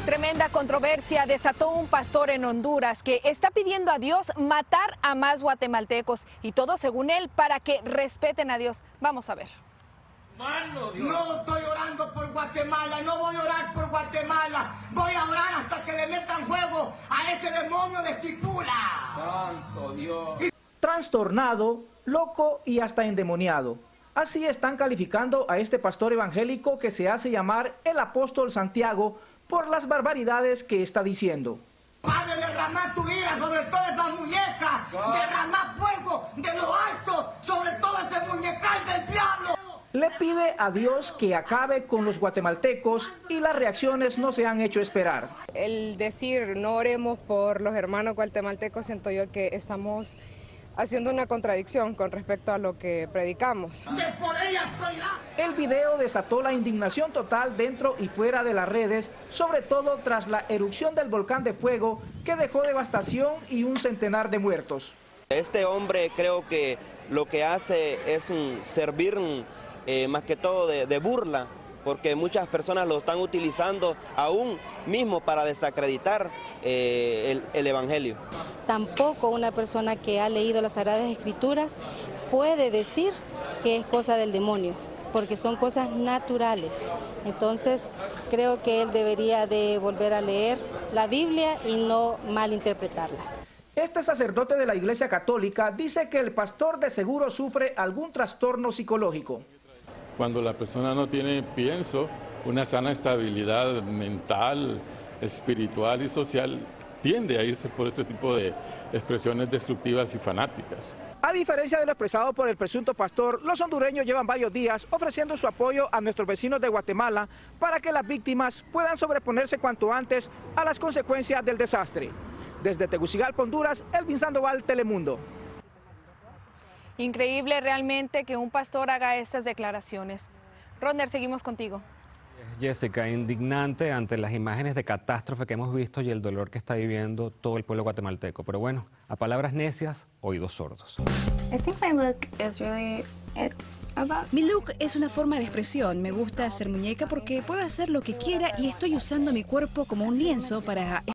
Tremenda controversia desató un pastor en Honduras que está pidiendo a Dios matar a más guatemaltecos y todo según él para que respeten a Dios. Vamos a ver. No estoy orando por Guatemala, no voy a orar por Guatemala, voy a orar hasta que le metan fuego a ese demonio de Esquipula. Santo Dios. Trastornado, loco y hasta endemoniado. Así están calificando a este pastor evangélico que se hace llamar el apóstol Santiago por las barbaridades que está diciendo. Padre, derramar tu ira sobre todas esas muñecas, derramar fuego de lo alto sobre todo ese muñecal del diablo. Le pide a Dios que acabe con los guatemaltecos y las reacciones no se han hecho esperar. El decir no oremos por los hermanos guatemaltecos, siento yo que estamos haciendo una contradicción con respecto a lo que predicamos. El video desató la indignación total dentro y fuera de las redes, sobre todo tras la erupción del volcán de fuego que dejó devastación y un centenar de muertos. Este hombre creo que lo que hace es servir más que todo de burla, porque muchas personas lo están utilizando aún mismo para desacreditar el evangelio. Tampoco una persona que ha leído las Sagradas Escrituras puede decir que es cosa del demonio, porque son cosas naturales. Entonces creo que él debería de volver a leer la Biblia y no malinterpretarla. Este sacerdote de la Iglesia Católica dice que el pastor de seguro sufre algún trastorno psicológico. Cuando la persona no tiene, pienso, una sana estabilidad mental, espiritual y social, tiende a irse por este tipo de expresiones destructivas y fanáticas. A diferencia de lo expresado por el presunto pastor, los hondureños llevan varios días ofreciendo su apoyo a nuestros vecinos de Guatemala para que las víctimas puedan sobreponerse cuanto antes a las consecuencias del desastre. Desde Tegucigalpa, Honduras, Elvin Sandoval, Telemundo. Increíble realmente que un pastor haga estas declaraciones. Rodner, seguimos contigo. Jessica, indignante ante las imágenes de catástrofe que hemos visto y el dolor que está viviendo todo el pueblo guatemalteco. Pero bueno, a palabras necias, oídos sordos. Mi look es una forma de expresión. Me gusta hacer muñeca porque puedo hacer lo que quiera y estoy usando mi cuerpo como un lienzo para